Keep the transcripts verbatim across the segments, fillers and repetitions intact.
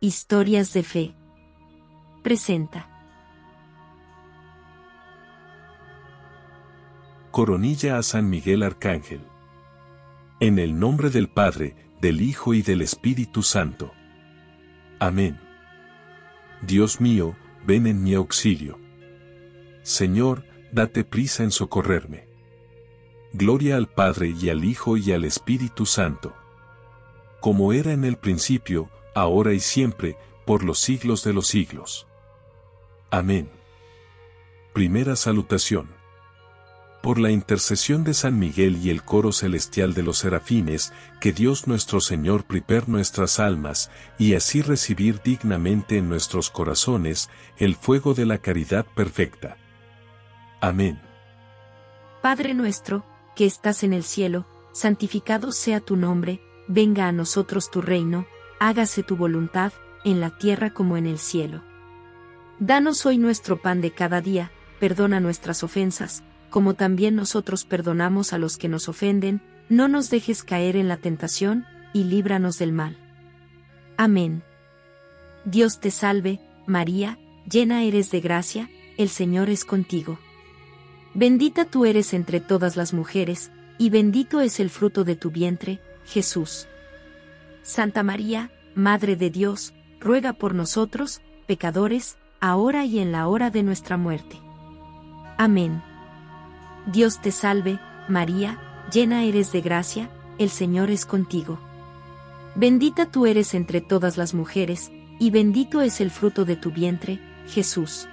Historias de Fe presenta Coronilla a San Miguel Arcángel. En el nombre del Padre, del Hijo y del Espíritu Santo. Amén. Dios mío, ven en mi auxilio. Señor, date prisa en socorrerme. Gloria al Padre y al Hijo y al Espíritu Santo. Como era en el principio, ahora y siempre, por los siglos de los siglos. Amén. Primera salutación. Por la intercesión de San Miguel y el coro celestial de los serafines, que Dios nuestro Señor prepare nuestras almas, y así recibir dignamente en nuestros corazones el fuego de la caridad perfecta. Amén. Padre nuestro, que estás en el cielo, santificado sea tu nombre, venga a nosotros tu reino, hágase tu voluntad, en la tierra como en el cielo. Danos hoy nuestro pan de cada día, perdona nuestras ofensas, como también nosotros perdonamos a los que nos ofenden, no nos dejes caer en la tentación, y líbranos del mal. Amén. Dios te salve, María, llena eres de gracia, el Señor es contigo. Bendita tú eres entre todas las mujeres, y bendito es el fruto de tu vientre, Jesús. Santa María, Madre de Dios, ruega por nosotros, pecadores, ahora y en la hora de nuestra muerte. Amén. Dios te salve, María, llena eres de gracia, el Señor es contigo. Bendita tú eres entre todas las mujeres, y bendito es el fruto de tu vientre, Jesús.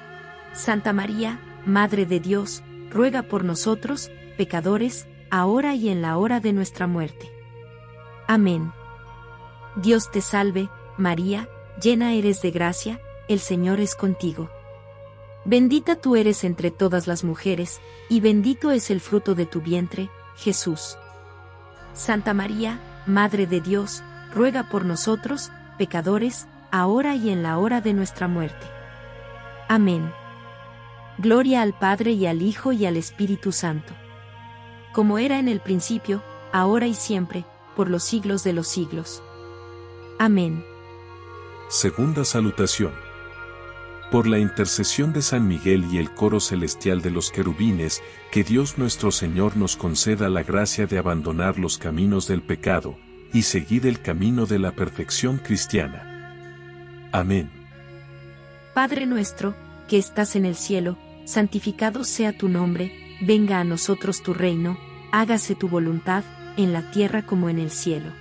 Santa María, Madre de Dios, ruega por nosotros, pecadores, ahora y en la hora de nuestra muerte. Amén. Dios te salve, María, llena eres de gracia, el Señor es contigo. Bendita tú eres entre todas las mujeres, y bendito es el fruto de tu vientre, Jesús. Santa María, Madre de Dios, ruega por nosotros, pecadores, ahora y en la hora de nuestra muerte. Amén. Gloria al Padre y al Hijo y al Espíritu Santo. Como era en el principio, ahora y siempre, por los siglos de los siglos. Amén. Segunda salutación. Por la intercesión de San Miguel y el coro celestial de los querubines, que Dios nuestro Señor nos conceda la gracia de abandonar los caminos del pecado, y seguir el camino de la perfección cristiana. Amén. Padre nuestro, que estás en el cielo, santificado sea tu nombre, venga a nosotros tu reino, hágase tu voluntad, en la tierra como en el cielo.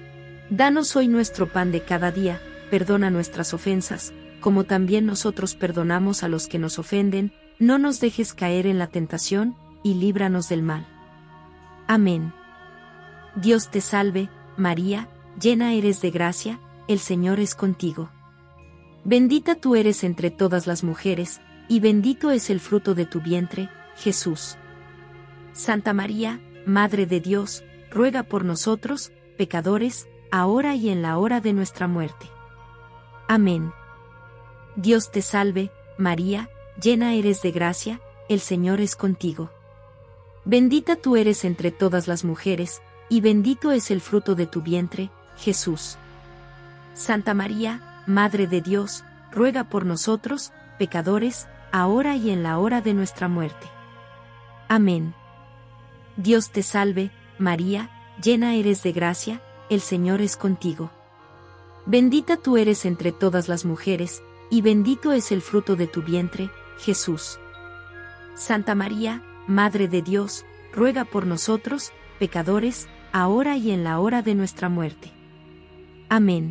Danos hoy nuestro pan de cada día, perdona nuestras ofensas, como también nosotros perdonamos a los que nos ofenden, no nos dejes caer en la tentación, y líbranos del mal. Amén. Dios te salve, María, llena eres de gracia, el Señor es contigo. Bendita tú eres entre todas las mujeres, y bendito es el fruto de tu vientre, Jesús. Santa María, Madre de Dios, ruega por nosotros, pecadores, ahora y en la hora de nuestra muerte. Amén. Dios te salve, María, llena eres de gracia, el Señor es contigo. Bendita tú eres entre todas las mujeres, y bendito es el fruto de tu vientre, Jesús. Santa María, Madre de Dios, ruega por nosotros, pecadores, ahora y en la hora de nuestra muerte. Amén. Dios te salve, María, llena eres de gracia, el Señor es contigo. Bendita tú eres entre todas las mujeres, y bendito es el fruto de tu vientre, Jesús. Santa María, Madre de Dios, ruega por nosotros, pecadores, ahora y en la hora de nuestra muerte. Amén.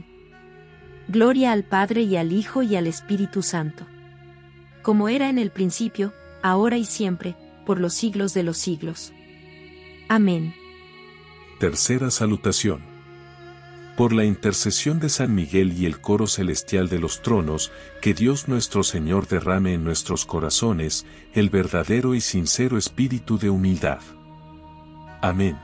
Gloria al Padre y al Hijo y al Espíritu Santo. Como era en el principio, ahora y siempre, por los siglos de los siglos. Amén. Tercera salutación. Por la intercesión de San Miguel y el coro celestial de los tronos, que Dios nuestro Señor derrame en nuestros corazones el verdadero y sincero espíritu de humildad. Amén.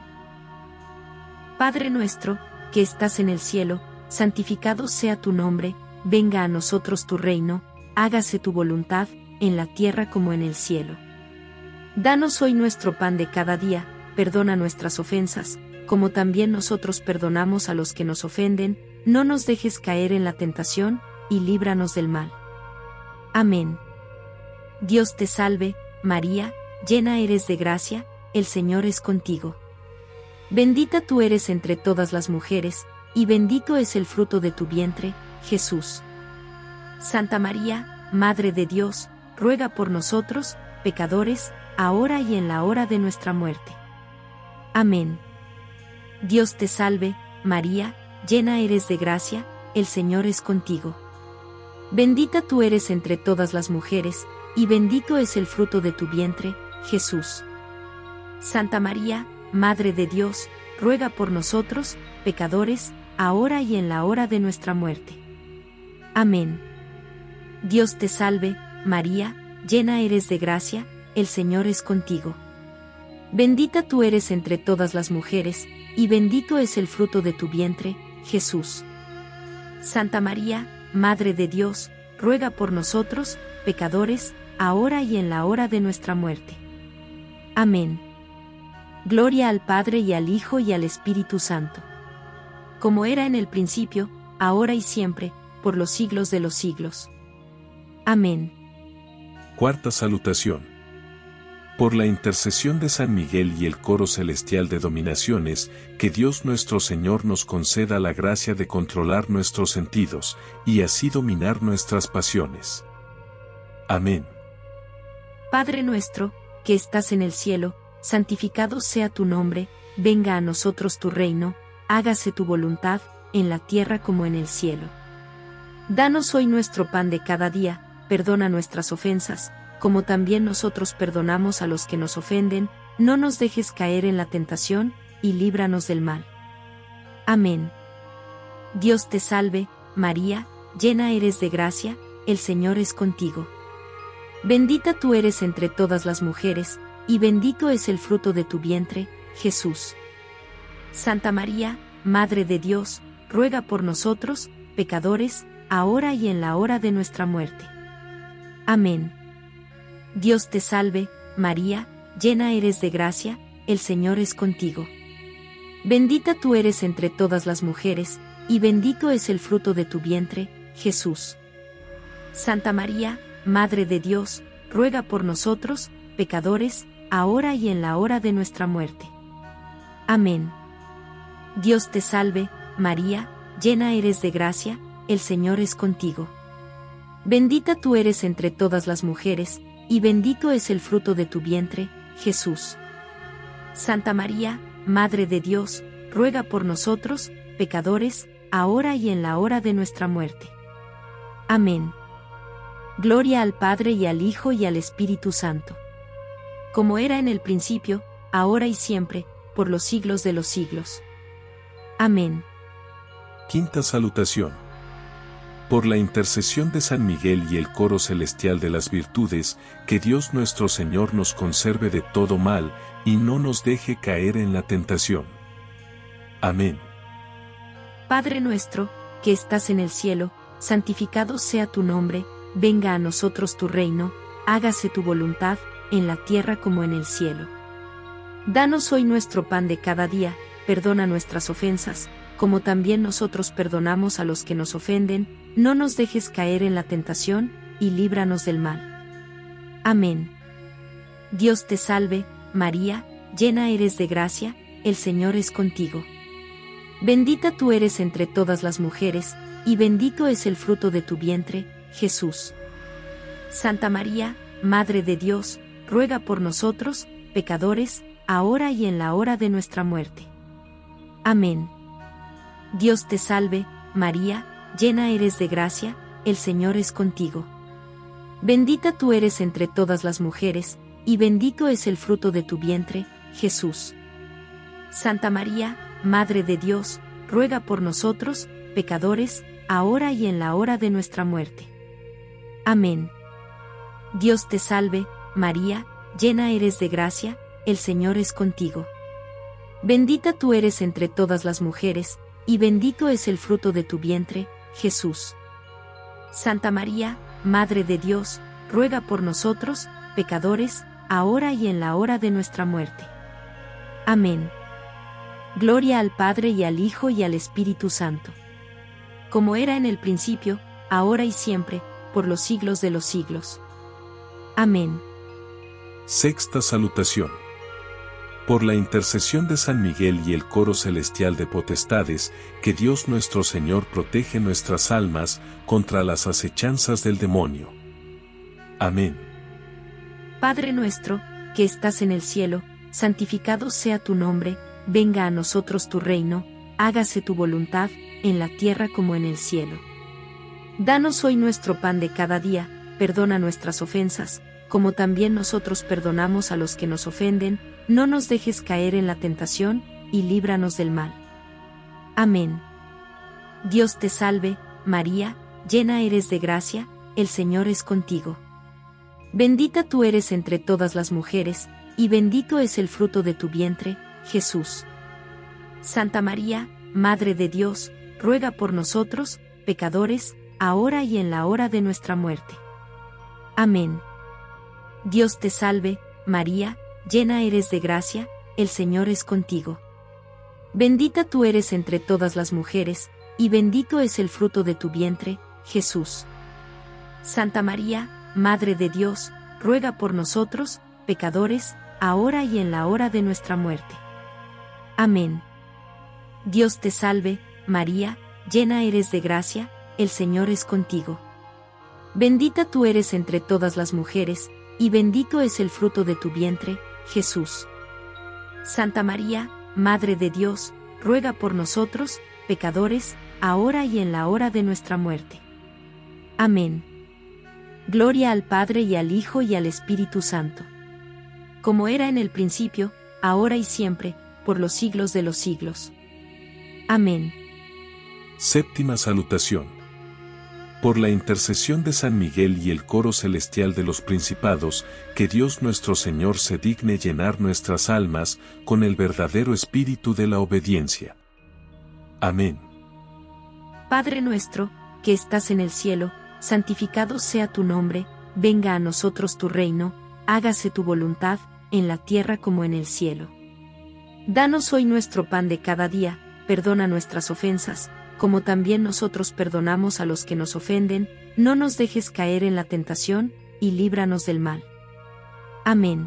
Padre nuestro, que estás en el cielo, santificado sea tu nombre, venga a nosotros tu reino, hágase tu voluntad, en la tierra como en el cielo. Danos hoy nuestro pan de cada día, perdona nuestras ofensas, como también nosotros perdonamos a los que nos ofenden, no nos dejes caer en la tentación, y líbranos del mal. Amén. Dios te salve, María, llena eres de gracia, el Señor es contigo. Bendita tú eres entre todas las mujeres, y bendito es el fruto de tu vientre, Jesús. Santa María, Madre de Dios, ruega por nosotros, pecadores, ahora y en la hora de nuestra muerte. Amén. Dios te salve, María, llena eres de gracia, el Señor es contigo. Bendita tú eres entre todas las mujeres, y bendito es el fruto de tu vientre, Jesús. Santa María, Madre de Dios, ruega por nosotros, pecadores, ahora y en la hora de nuestra muerte. Amén. Dios te salve, María, llena eres de gracia, el Señor es contigo. Bendita tú eres entre todas las mujeres, y bendito es el fruto de tu vientre, Jesús. Santa María, Madre de Dios, ruega por nosotros, pecadores, ahora y en la hora de nuestra muerte. Amén. Gloria al Padre y al Hijo y al Espíritu Santo. Como era en el principio, ahora y siempre, por los siglos de los siglos. Amén. Cuarta salutación. Por la intercesión de San Miguel y el coro celestial de dominaciones, que Dios nuestro Señor nos conceda la gracia de controlar nuestros sentidos, y así dominar nuestras pasiones. Amén. Padre nuestro, que estás en el cielo, santificado sea tu nombre, venga a nosotros tu reino, hágase tu voluntad, en la tierra como en el cielo. Danos hoy nuestro pan de cada día, perdona nuestras ofensas, como también nosotros perdonamos a los que nos ofenden, no nos dejes caer en la tentación, y líbranos del mal. Amén. Dios te salve, María, llena eres de gracia, el Señor es contigo. Bendita tú eres entre todas las mujeres, y bendito es el fruto de tu vientre, Jesús. Santa María, Madre de Dios, ruega por nosotros, pecadores, ahora y en la hora de nuestra muerte. Amén. Dios te salve, María, llena eres de gracia, el Señor es contigo. Bendita tú eres entre todas las mujeres, y bendito es el fruto de tu vientre, Jesús. Santa María, Madre de Dios, ruega por nosotros, pecadores, ahora y en la hora de nuestra muerte. Amén. Dios te salve, María, llena eres de gracia, el Señor es contigo. Bendita tú eres entre todas las mujeres, y bendito es el fruto de tu vientre, Jesús. Santa María, Madre de Dios, ruega por nosotros, pecadores, ahora y en la hora de nuestra muerte. Amén. Gloria al Padre y al Hijo y al Espíritu Santo. Como era en el principio, ahora y siempre, por los siglos de los siglos. Amén. Quinta salutación. Por la intercesión de San Miguel y el coro celestial de las virtudes, que Dios nuestro Señor nos conserve de todo mal, y no nos deje caer en la tentación. Amén. Padre nuestro, que estás en el cielo, santificado sea tu nombre, venga a nosotros tu reino, hágase tu voluntad, en la tierra como en el cielo. Danos hoy nuestro pan de cada día, perdona nuestras ofensas, como también nosotros perdonamos a los que nos ofenden, no nos dejes caer en la tentación, y líbranos del mal. Amén. Dios te salve, María, llena eres de gracia, el Señor es contigo. Bendita tú eres entre todas las mujeres, y bendito es el fruto de tu vientre, Jesús. Santa María, Madre de Dios, ruega por nosotros, pecadores, ahora y en la hora de nuestra muerte. Amén. Dios te salve, María, llena eres de gracia, el Señor es contigo. Bendita tú eres entre todas las mujeres, y bendito es el fruto de tu vientre, Jesús. Santa María, Madre de Dios, ruega por nosotros, pecadores, ahora y en la hora de nuestra muerte. Amén. Dios te salve, María, llena eres de gracia, el Señor es contigo. Bendita tú eres entre todas las mujeres, y bendito es el fruto de tu vientre, Jesús. Santa María, Madre de Dios, ruega por nosotros, pecadores, ahora y en la hora de nuestra muerte. Amén. Gloria al Padre y al Hijo y al Espíritu Santo. como era en el principio, ahora y siempre, por los siglos de los siglos. Amén. Sexta salutación. Por la intercesión de San Miguel y el coro celestial de potestades, que Dios nuestro Señor protege nuestras almas contra las acechanzas del demonio. Amén. Padre nuestro, que estás en el cielo, santificado sea tu nombre, venga a nosotros tu reino, hágase tu voluntad, en la tierra como en el cielo. Danos hoy nuestro pan de cada día, perdona nuestras ofensas, como también nosotros perdonamos a los que nos ofenden, no nos dejes caer en la tentación, y líbranos del mal. Amén. Dios te salve, María, llena eres de gracia, el Señor es contigo. Bendita tú eres entre todas las mujeres, y bendito es el fruto de tu vientre, Jesús. Santa María, Madre de Dios, ruega por nosotros, pecadores, ahora y en la hora de nuestra muerte. Amén. Dios te salve, María, llena eres de gracia, el Señor es contigo. Bendita tú eres entre todas las mujeres, y bendito es el fruto de tu vientre, Jesús. Santa María, Madre de Dios, ruega por nosotros, pecadores, ahora y en la hora de nuestra muerte. Amén. Dios te salve, María, llena eres de gracia, el Señor es contigo. Bendita tú eres entre todas las mujeres, y bendito es el fruto de tu vientre, Jesús. Santa María, Madre de Dios, ruega por nosotros, pecadores, ahora y en la hora de nuestra muerte. Amén. Gloria al Padre y al Hijo y al Espíritu Santo. Como era en el principio, ahora y siempre, por los siglos de los siglos. Amén. Séptima salutación. Por la intercesión de San Miguel y el coro celestial de los principados, que Dios nuestro Señor se digne llenar nuestras almas con el verdadero espíritu de la obediencia. Amén. Padre nuestro, que estás en el cielo, santificado sea tu nombre, venga a nosotros tu reino, hágase tu voluntad, en la tierra como en el cielo. Danos hoy nuestro pan de cada día, perdona nuestras ofensas, como también nosotros perdonamos a los que nos ofenden, no nos dejes caer en la tentación, y líbranos del mal. Amén.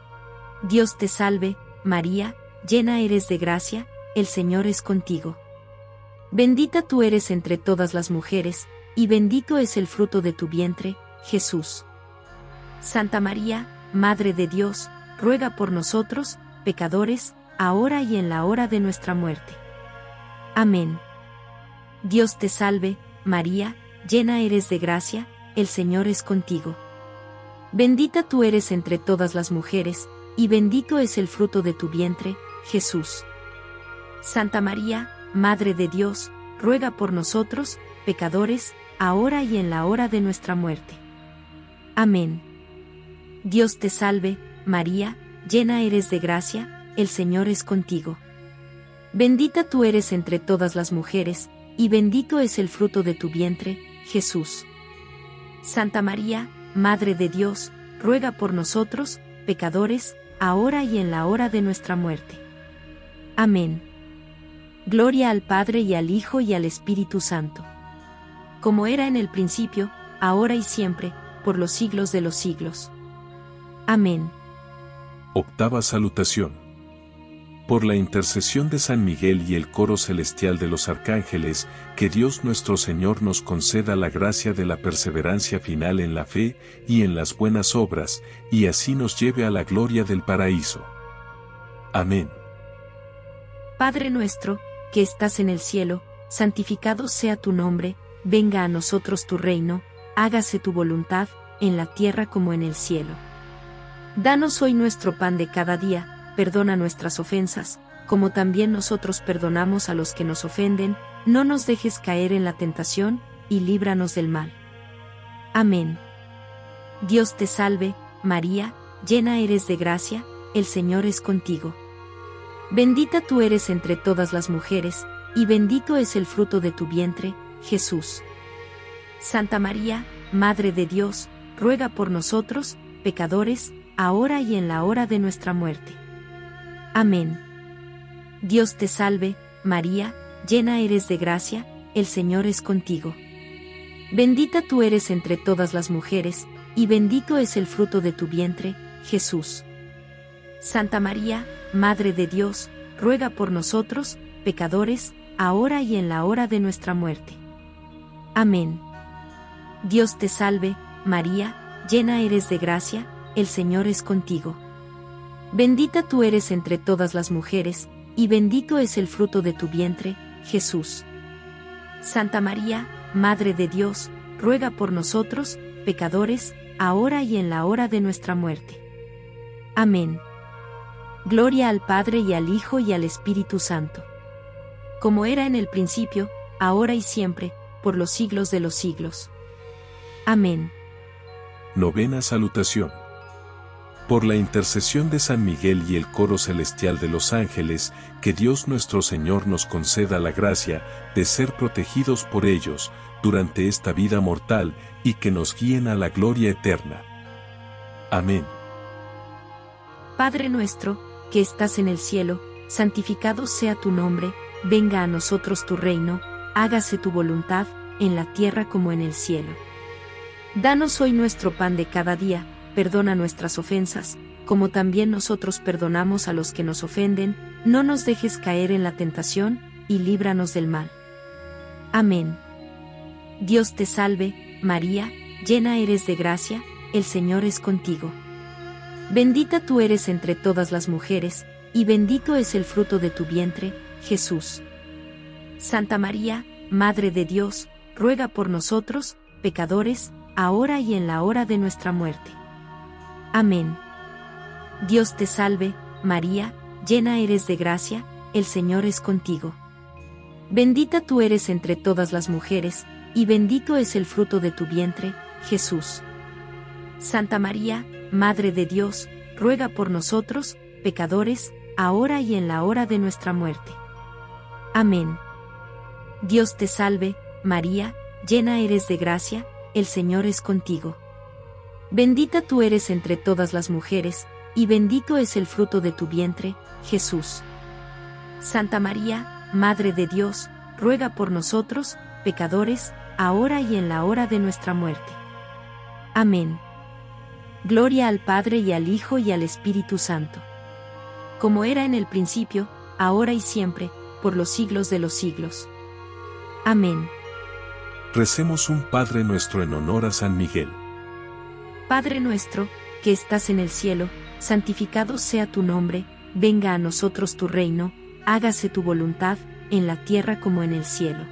Dios te salve, María, llena eres de gracia, el Señor es contigo. Bendita tú eres entre todas las mujeres, y bendito es el fruto de tu vientre, Jesús. Santa María, Madre de Dios, ruega por nosotros, pecadores, ahora y en la hora de nuestra muerte. Amén. Dios te salve, María, llena eres de gracia, el Señor es contigo. Bendita tú eres entre todas las mujeres, y bendito es el fruto de tu vientre, Jesús. Santa María, Madre de Dios, ruega por nosotros, pecadores, ahora y en la hora de nuestra muerte. Amén. Dios te salve, María, llena eres de gracia, el Señor es contigo. Bendita tú eres entre todas las mujeres, y bendito es el fruto de tu vientre, Jesús. Santa María, Madre de Dios, ruega por nosotros, pecadores, ahora y en la hora de nuestra muerte. Amén. Gloria al Padre y al Hijo y al Espíritu Santo. Como era en el principio, ahora y siempre, por los siglos de los siglos. Amén. Octava salutación. Por la intercesión de San Miguel y el coro celestial de los arcángeles, que Dios nuestro Señor nos conceda la gracia de la perseverancia final en la fe y en las buenas obras, y así nos lleve a la gloria del paraíso. Amén. Padre nuestro, que estás en el cielo, santificado sea tu nombre, venga a nosotros tu reino, hágase tu voluntad, en la tierra como en el cielo. Danos hoy nuestro pan de cada día, perdona nuestras ofensas, como también nosotros perdonamos a los que nos ofenden, no nos dejes caer en la tentación, y líbranos del mal. Amén. Dios te salve, María, llena eres de gracia, el Señor es contigo. Bendita tú eres entre todas las mujeres, y bendito es el fruto de tu vientre, Jesús. Santa María, Madre de Dios, ruega por nosotros, pecadores, ahora y en la hora de nuestra muerte. Amén. Dios te salve, María, llena eres de gracia, el Señor es contigo. Bendita tú eres entre todas las mujeres, y bendito es el fruto de tu vientre, Jesús. Santa María, Madre de Dios, ruega por nosotros, pecadores, ahora y en la hora de nuestra muerte. Amén. Dios te salve, María, llena eres de gracia, el Señor es contigo. Bendita tú eres entre todas las mujeres, y bendito es el fruto de tu vientre, Jesús. Santa María, Madre de Dios, ruega por nosotros, pecadores, ahora y en la hora de nuestra muerte. Amén. Gloria al Padre y al Hijo y al Espíritu Santo. Como era en el principio, ahora y siempre, por los siglos de los siglos. Amén. Novena Salutación. Por la intercesión de San Miguel y el coro celestial de los ángeles, que Dios nuestro Señor nos conceda la gracia de ser protegidos por ellos durante esta vida mortal y que nos guíen a la gloria eterna. Amén. Padre nuestro, que estás en el cielo, santificado sea tu nombre, venga a nosotros tu reino, hágase tu voluntad, en la tierra como en el cielo. Danos hoy nuestro pan de cada día, perdona nuestras ofensas, como también nosotros perdonamos a los que nos ofenden, no nos dejes caer en la tentación, y líbranos del mal. Amén. Dios te salve, María, llena eres de gracia, el Señor es contigo. Bendita tú eres entre todas las mujeres, y bendito es el fruto de tu vientre, Jesús. Santa María, Madre de Dios, ruega por nosotros, pecadores, ahora y en la hora de nuestra muerte. Amén. Dios te salve, María, llena eres de gracia, el Señor es contigo. Bendita tú eres entre todas las mujeres, y bendito es el fruto de tu vientre, Jesús. Santa María, Madre de Dios, ruega por nosotros, pecadores, ahora y en la hora de nuestra muerte. Amén. Dios te salve, María, llena eres de gracia, el Señor es contigo. Bendita tú eres entre todas las mujeres, y bendito es el fruto de tu vientre, Jesús. Santa María, Madre de Dios, ruega por nosotros, pecadores, ahora y en la hora de nuestra muerte. Amén. Gloria al Padre y al Hijo y al Espíritu Santo. Como era en el principio, ahora y siempre, por los siglos de los siglos. Amén. Recemos un Padre Nuestro en honor a San Miguel. Padre nuestro, que estás en el cielo, santificado sea tu nombre, venga a nosotros tu reino, hágase tu voluntad, en la tierra como en el cielo.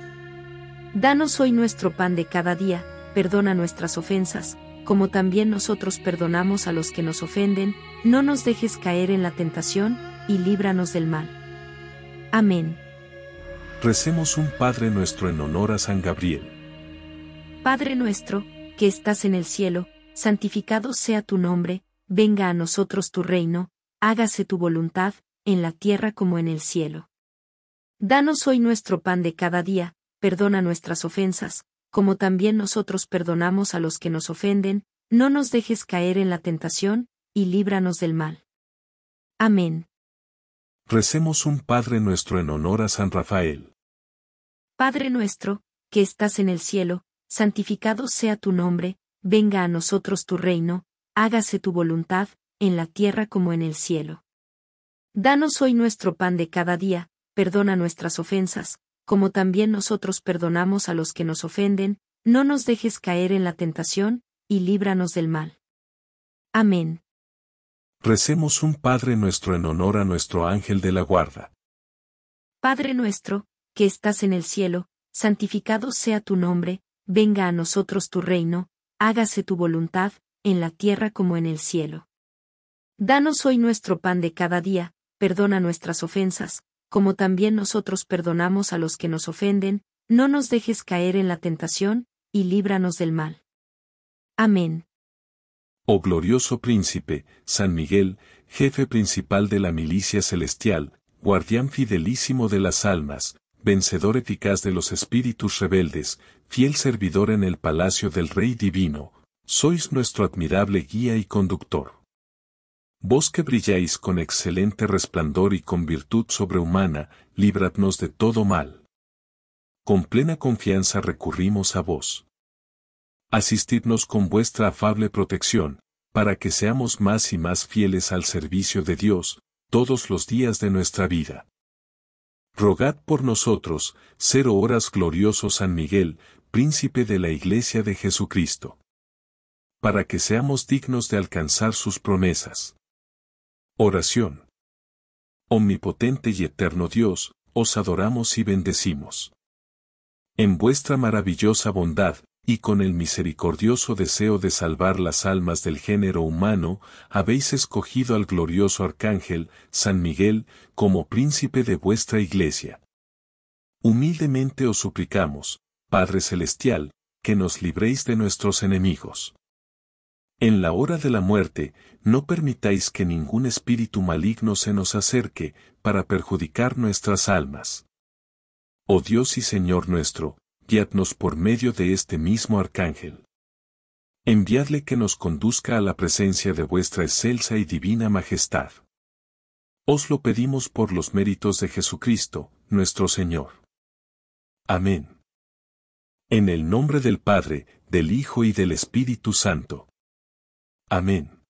Danos hoy nuestro pan de cada día, perdona nuestras ofensas, como también nosotros perdonamos a los que nos ofenden, no nos dejes caer en la tentación, y líbranos del mal. Amén. Recemos un Padre Nuestro en honor a San Gabriel. Padre nuestro, que estás en el cielo, santificado sea tu nombre, venga a nosotros tu reino, hágase tu voluntad, en la tierra como en el cielo. Danos hoy nuestro pan de cada día, perdona nuestras ofensas, como también nosotros perdonamos a los que nos ofenden, no nos dejes caer en la tentación, y líbranos del mal. Amén. Recemos un Padre Nuestro en honor a San Rafael. Padre nuestro, que estás en el cielo, santificado sea tu nombre, venga a nosotros tu reino, hágase tu voluntad, en la tierra como en el cielo. Danos hoy nuestro pan de cada día, perdona nuestras ofensas, como también nosotros perdonamos a los que nos ofenden, no nos dejes caer en la tentación, y líbranos del mal. Amén. Recemos un Padre Nuestro en honor a nuestro ángel de la guarda. Padre nuestro, que estás en el cielo, santificado sea tu nombre, venga a nosotros tu reino, hágase tu voluntad, en la tierra como en el cielo. Danos hoy nuestro pan de cada día, perdona nuestras ofensas, como también nosotros perdonamos a los que nos ofenden, no nos dejes caer en la tentación, y líbranos del mal. Amén. Oh glorioso príncipe, San Miguel, jefe principal de la milicia celestial, guardián fidelísimo de las almas, vencedor eficaz de los espíritus rebeldes, fiel servidor en el palacio del Rey Divino, sois nuestro admirable guía y conductor. Vos que brilláis con excelente resplandor y con virtud sobrehumana, líbradnos de todo mal. con plena confianza recurrimos a vos. Asistidnos con vuestra afable protección, para que seamos más y más fieles al servicio de Dios, todos los días de nuestra vida. Rogad por nosotros, cero horas glorioso San Miguel, príncipe de la Iglesia de Jesucristo, para que seamos dignos de alcanzar sus promesas. Oración. Omnipotente y eterno Dios, os adoramos y bendecimos. En vuestra maravillosa bondad, y con el misericordioso deseo de salvar las almas del género humano, habéis escogido al glorioso Arcángel, San Miguel, como príncipe de vuestra Iglesia. Humildemente os suplicamos, Padre Celestial, que nos libréis de nuestros enemigos. En la hora de la muerte, no permitáis que ningún espíritu maligno se nos acerque, para perjudicar nuestras almas. Oh Dios y Señor nuestro, guiadnos por medio de este mismo Arcángel. Enviadle que nos conduzca a la presencia de vuestra excelsa y divina majestad. Os lo pedimos por los méritos de Jesucristo, nuestro Señor. Amén. En el nombre del Padre, del Hijo y del Espíritu Santo. Amén.